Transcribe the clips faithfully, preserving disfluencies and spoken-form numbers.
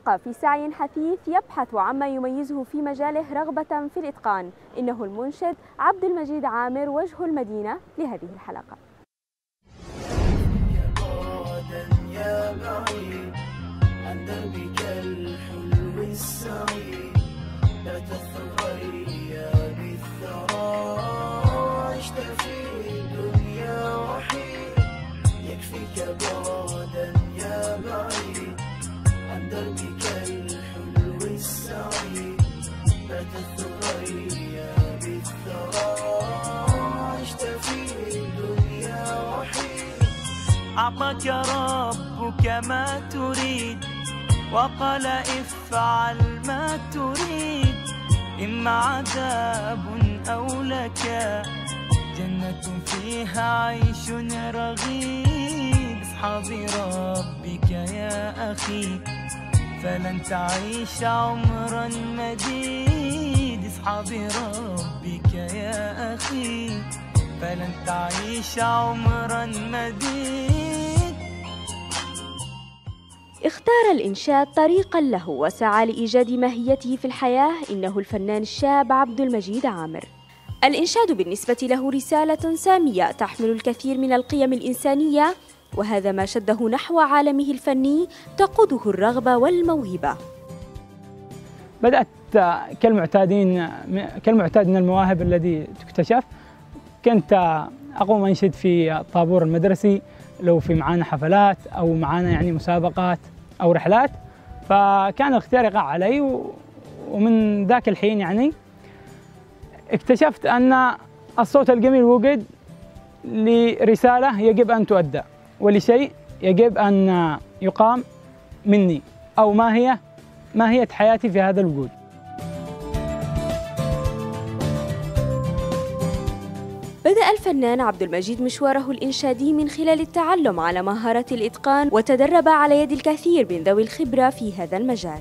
الحلقة في سعي حثيث يبحث عما يميزه في مجاله رغبة في الإتقان. إنه المنشد عبد المجيد عامر وجه المدينة لهذه الحلقة. يا بعيد عن دربك الحلو السعيد، لا تثريا بالثرى، عشت في الدنيا وحيد، يكفيك بعدا يا بعيد عن دربك الحلو السعيد، لا تثريا بالثرى، عشت في الدنيا وحيد. أعطاك ربك ما تريد وقال افعل ما تريد، إما عذاب أو لك جنة فيها عيش رغيد. اصحاب ربك يا أخي فلن تعيش عمرا مديد، اصحاب ربك يا أخي فلن تعيش عمرا مديد. اختار الإنشاد طريقا له وسعى لإيجاد ماهيته في الحياة. إنه الفنان الشاب عبد المجيد عامر. الإنشاد بالنسبة له رسالة سامية تحمل الكثير من القيم الإنسانية، وهذا ما شده نحو عالمه الفني تقوده الرغبة والموهبة. بدأت كالمعتادين كالمعتاد من المواهب الذي تكتشف. كنت أقوم أنشد في الطابور المدرسي لو في معانا حفلات أو معانا يعني مسابقات أو رحلات، فكان الاختيار يقع علي. ومن ذاك الحين يعني اكتشفت أن الصوت الجميل وجد لرسالة يجب أن تؤدى ولشيء يجب أن يقام مني، أو ما هي ماهية حياتي في هذا الوجود. بدأ الفنان عبد المجيد مشواره الإنشادي من خلال التعلم على مهارة الإتقان، وتدرب على يد الكثير من ذوي الخبرة في هذا المجال.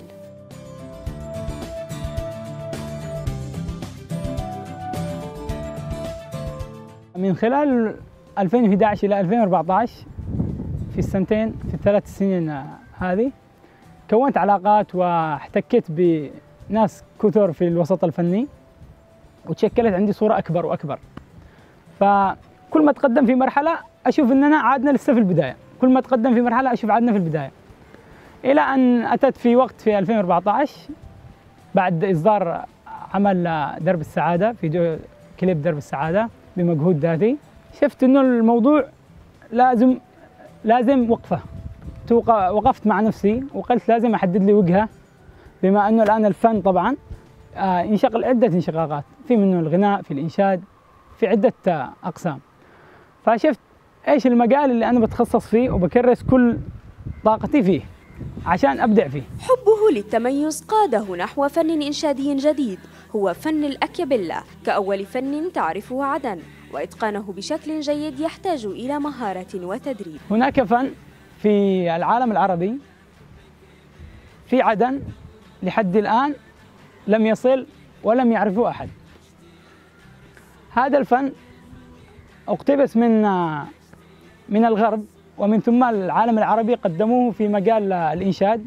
من خلال ألفين وأحد عشر إلى ألفين وأربعة عشر، في السنتين في الثلاث سنين هذه كونت علاقات واحتكيت بناس كثر في الوسط الفني، وتشكلت عندي صورة أكبر وأكبر. فكل ما تقدم في مرحلة أشوف أننا عادنا لسه في البداية، كل ما تقدم في مرحلة أشوف عادنا في البداية، إلى أن أتت في وقت في ألفين وأربعة عشر بعد إصدار عمل درب السعادة، فيديو كليب درب السعادة بمجهود ذاتي، شفت أنه الموضوع لازم لازم وقفة. وقفت مع نفسي وقلت لازم أحدد لي وجهة، بما أنه الآن الفن طبعا ينشغل عدة انشقاقات، في منه الغناء، في الإنشاد، في عدة أقسام. فشفت إيش المجال اللي أنا بتخصص فيه وبكرس كل طاقتي فيه عشان أبدع فيه. حبه للتميز قاده نحو فن إنشادي جديد هو فن الأكيابيلا، كأول فن تعرفه عدن، وإتقانه بشكل جيد يحتاج إلى مهارة وتدريب. هناك فن في العالم العربي في عدن لحد الآن لم يصل ولم يعرفه أحد. هذا الفن اقتبس من من الغرب، ومن ثم العالم العربي قدموه في مجال الإنشاد.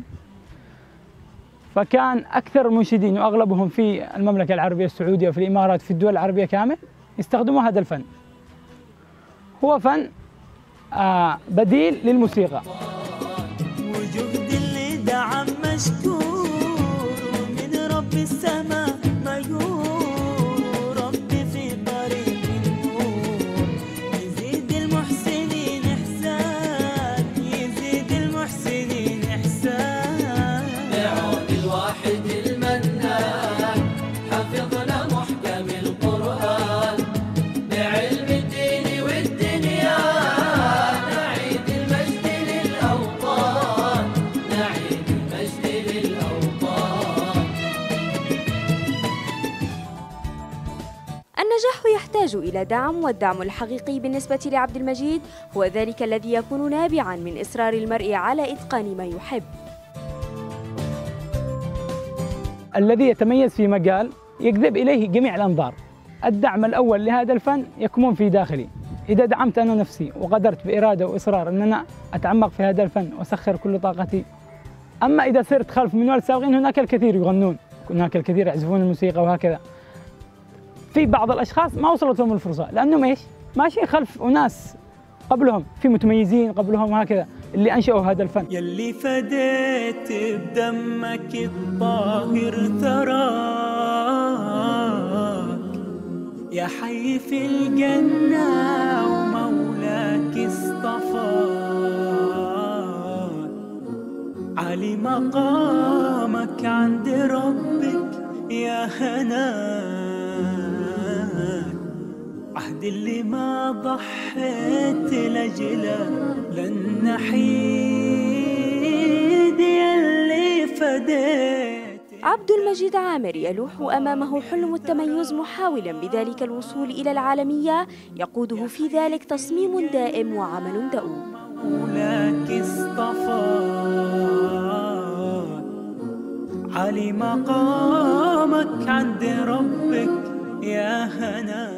فكان أكثر المنشدين وأغلبهم في المملكة العربية السعودية وفي الإمارات في الدول العربية كامل يستخدموا هذا الفن. هو فن آه بديل للموسيقى. وجهد اللي دعم مشكور من رب السماء ميور، ربي في طريق النور يزيد المحسنين إحسان، يزيد المحسنين إحسان. بعون الواحد المنان حفظنا محكم القرآن، بعلم الدين والدنيا نعيد المجد للأوطان، نعيد المجد للأوطان. النجاح يحتاج إلى دعم، والدعم الحقيقي بالنسبة لعبد المجيد هو ذلك الذي يكون نابعاً من إصرار المرء على إتقان ما يحب. الذي يتميز في مجال يجذب إليه جميع الأنظار. الدعم الأول لهذا الفن يكمن في داخلي. إذا دعمت أنا نفسي وقدرت بإرادة وإصرار أن أنا أتعمق في هذا الفن وأسخر كل طاقتي أما إذا صرت خلف منوال السابقين هناك الكثير يغنون، هناك الكثير يعزفون الموسيقى وهكذا. في بعض الأشخاص ما وصلت لهم الفرصة لأنهم إيش؟ ماشيين خلف أناس قبلهم، في متميزين قبلهم وهكذا اللي أنشأوا هذا الفن. يلي فديت بدمك الطاهر ثراك، يا حي في الجنة ومولاك اصطفاك، علي مقامك عند ربك يا هناك، عهد اللي ما ضحيت لجله لن نحيد يلي فديت. عبد المجيد عامر يلوح أمامه حلم التميز محاولاً بذلك الوصول إلى العالمية، يقوده في ذلك تصميم دائم وعمل دؤوب. مولاك اصطفاك، علي مقامك عند ربك يا هنا.